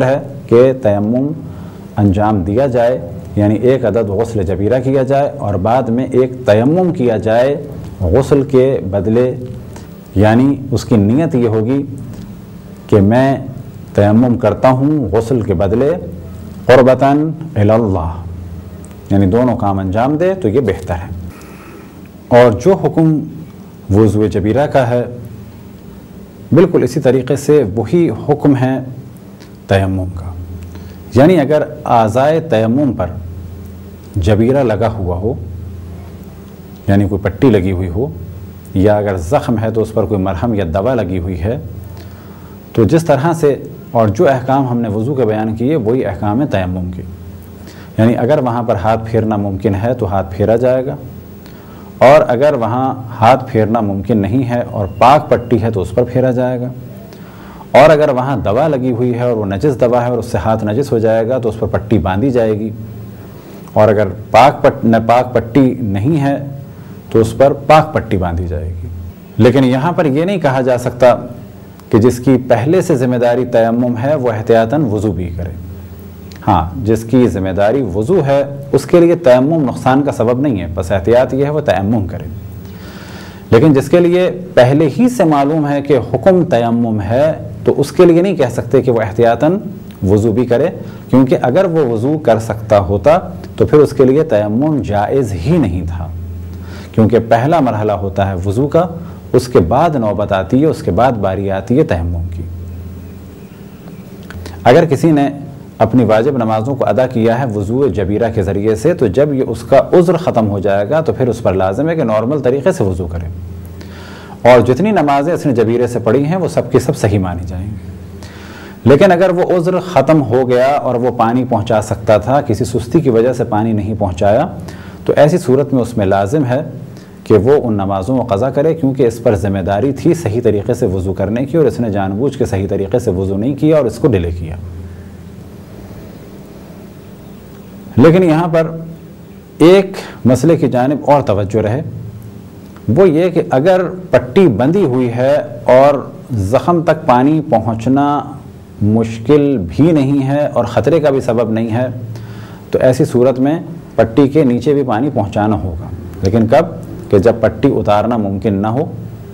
कि तयम्मुम अंजाम दिया जाए, यानी एक अदद गुस्ल जबीरा किया जाए और बाद में एक तयम्मुम किया जाए गुस्ल के बदले, यानी उसकी नीयत ये होगी कि मैं तयम्मुम करता हूँ गुस्ल के बदले क़ुर्बतन इलल्लाह, यानी दोनों काम अंजाम दे तो ये बेहतर है। और जो हुक्म वुज़ू जबीरा का है बिल्कुल इसी तरीके से वही हुक्म है तयम्मुम का, यानी अगर आज़ाए तयम्मुम पर जबीरा लगा हुआ हो, यानी कोई पट्टी लगी हुई हो, या अगर ज़ख्म है तो उस पर कोई मरहम या दवा लगी हुई है, तो जिस तरह से और जो अहकाम हमने वज़ू के बयान किए वही अहकाम है तयम्मुम के। यानी अगर वहाँ पर हाथ फेरना मुमकिन है तो हाथ फेरा जाएगा, और अगर वहाँ हाथ फेरना मुमकिन नहीं है और पाक पट्टी है तो उस पर फेरा जाएगा, और अगर वहाँ दवा लगी हुई है और वो नजिस दवा है और उससे हाथ नजिस हो जाएगा तो उस पर पट्टी बांधी जाएगी, और अगर पाक पट्टी नहीं है तो उस पर पाक पट्टी बांधी जाएगी। लेकिन यहाँ पर यह नहीं कहा जा सकता कि जिसकी पहले से ज़िम्मेदारी तयम्मुम है वो एहतियातन वज़ू भी करे। हाँ, जिसकी ज़िम्मेदारी वज़ू है उसके लिए तयम्मुम नुकसान का सबब नहीं है, बस एहतियात यह है वो तयम्मुम करे। लेकिन जिसके लिए पहले ही से मालूम है कि हुक्म तयम्मुम है तो उसके लिए नहीं कह सकते कि वो एहतियातन वज़ू भी करे, क्योंकि अगर वो वज़ू कर सकता होता तो फिर उसके लिए तयम्मुम जायज़ ही नहीं था, क्योंकि पहला मरहला होता है वज़ू का, उसके बाद नौबत आती है, उसके बाद बारी आती है तयम्मुम की। अगर किसी ने अपनी वाजिब नमाज़ों को अदा किया है वज़ू जबीरा के ज़रिए से, तो जब ये उसका उज़्र ख़त्म हो जाएगा तो फिर उस पर लाज़िम है कि नॉर्मल तरीक़े से वज़ू करे, और जितनी नमाज़ें इसने जबीरे से पढ़ी हैं वो सब की सब सही मानी जाएंगी। लेकिन अगर वो उज़्र ख़त्म हो गया और वो पानी पहुँचा सकता था, किसी सुस्ती की वजह से पानी नहीं पहुँचाया, तो ऐसी सूरत में उसमें लाजिम है कि वो उन नमाज़ों को क़ज़ा करे, क्योंकि इस पर ज़िम्मेदारी थी सही तरीके से वज़ू करने की और इसने जानबूझ के सही तरीके से वज़ू नहीं किया और इसको डिले किया। लेकिन यहाँ पर एक मसले की जानिब और तवज्जो रहे, वो ये कि अगर पट्टी बंधी हुई है और ज़ख़म तक पानी पहुँचना मुश्किल भी नहीं है और ख़तरे का भी सबब नहीं है, तो ऐसी सूरत में पट्टी के नीचे भी पानी पहुँचाना होगा। लेकिन कब? कि जब पट्टी उतारना मुमकिन ना हो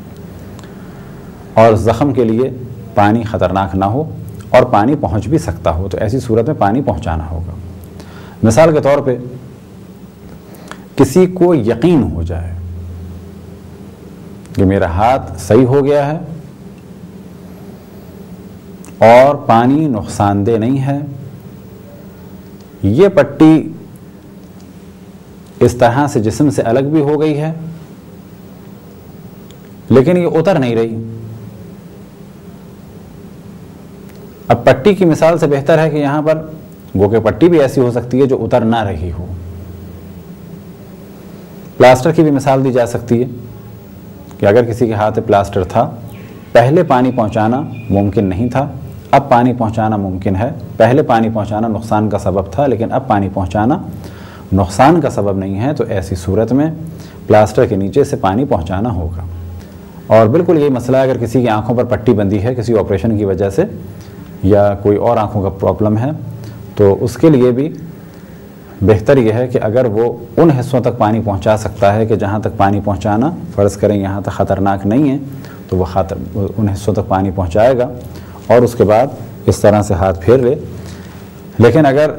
और ज़ख़म के लिए पानी ख़तरनाक ना हो और पानी पहुँच भी सकता हो, तो ऐसी सूरत में पानी पहुँचाना होगा। मिसाल के तौर पे किसी को यकीन हो जाए कि मेरा हाथ सही हो गया है और पानी नुकसानदेह नहीं है, ये पट्टी इस तरह से जिस्म से अलग भी हो गई है लेकिन ये उतर नहीं रही। अब पट्टी की मिसाल से बेहतर है कि यहां पर गो के पट्टी भी ऐसी हो सकती है जो उतर ना रही हो। प्लास्टर की भी मिसाल दी जा सकती है कि अगर किसी के हाथ में प्लास्टर था, पहले पानी पहुंचाना मुमकिन नहीं था, अब पानी पहुंचाना मुमकिन है। पहले पानी पहुंचाना नुकसान का सबब था लेकिन अब पानी पहुंचाना नुकसान का सबब नहीं है, तो ऐसी सूरत में प्लास्टर के नीचे से पानी पहुंचाना होगा। और बिल्कुल यही मसला है अगर किसी की आंखों पर पट्टी बंधी है किसी ऑपरेशन की वजह से या कोई और आंखों का प्रॉब्लम है, तो उसके लिए भी बेहतर यह है कि अगर वो उन हिस्सों तक पानी पहुंचा सकता है कि जहां तक पानी पहुंचाना फ़र्ज़ करें यहाँ तक ख़तरनाक नहीं है, तो वो उन हिस्सों तक पानी पहुंचाएगा और उसके बाद इस तरह से हाथ फेर ले। लेकिन अगर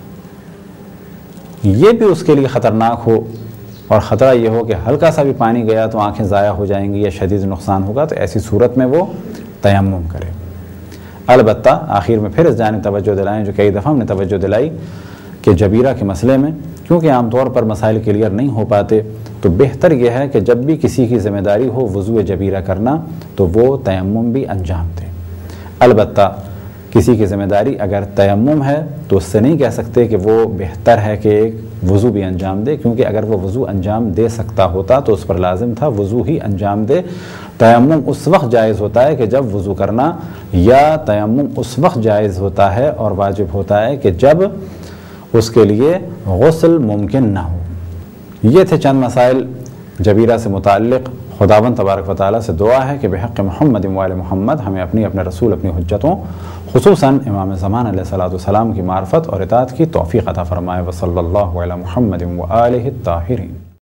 ये भी उसके लिए ख़तरनाक हो और ख़तरा ये हो कि हल्का सा भी पानी गया तो आंखें ज़ाया हो जाएंगी या शदीद नुकसान होगा, तो ऐसी सूरत में वो तयम्मुम करे। अलबत्ता आखिर में फिर इस जानिब तवज्जो दिलाएं जो कई दफ़ा हमने तवज्जो दिलाई कि जबीरा के मसले में क्योंकि आमतौर पर मसाइल क्लियर नहीं हो पाते, तो बेहतर यह है कि जब भी किसी की ज़िम्मेदारी हो वज़ू जबीरा करना तो वो तयम्मुम भी अंजाम दे। अलबत्ता किसी की ज़िम्मेदारी अगर तयम्मुम है तो उससे नहीं कह सकते कि वो बेहतर है कि एक वज़ू भी अंजाम दे, क्योंकि अगर वो वज़ू अंजाम दे सकता होता तो उस पर लाजिम था वज़ू ही अंजाम दे। तयम्मुम उस वक्त जायज़ होता है कि जब वज़ू करना, या तयम्मुम उस वक्त जायज़ होता है और वाजिब होता है कि जब उसके लिए गुस्ल मुमकिन ना हो। ये थे चंद मसाइल जबीरा से मुताल्लिक़ खुदावंद तबारक व तआला से दुआ है कि बेहक़ मोहम्मद वाले मोहम्मद हमें अपने रसूल अपनी हुज्जतों खुसूसन इमाम ज़मान अलैहिस्सलाम की मार्फत और इताअत की तौफ़ीक़ अता फ़रमाए। व सल्लल्लाहु अला मुहम्मद व आलिहि ताहिरीन।